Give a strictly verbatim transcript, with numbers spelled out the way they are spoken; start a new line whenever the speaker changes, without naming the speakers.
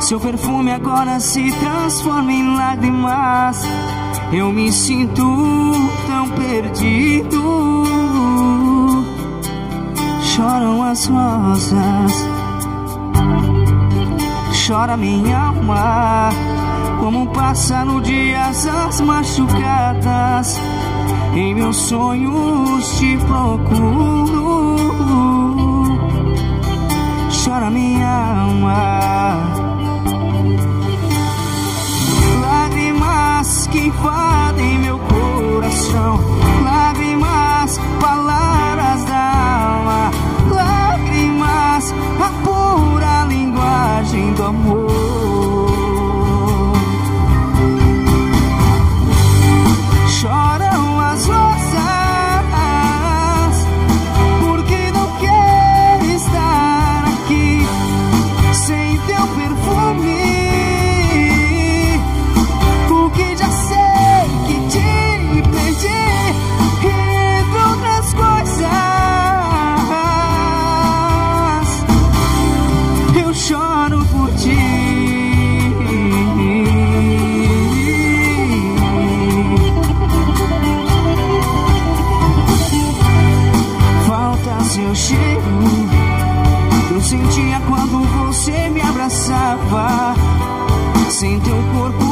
Seu perfume agora se transforma em lágrimas. Eu me sinto tão perdido. Choram as rosas, chora minha alma, como passa no dia as machucadas. Em meus sonhos te procuro. Chora minha alma, lágrimas que invadem meu coração, lágrimas, palavras da alma, lágrimas, a pura linguagem do amor. Choram as rosas, porque não quero estar aqui sem teu perfume. Porque já sei que te perdi, entre outras coisas. Eu choro por ti. Seu cheiro eu sentia quando você me abraçava. Sem teu corpo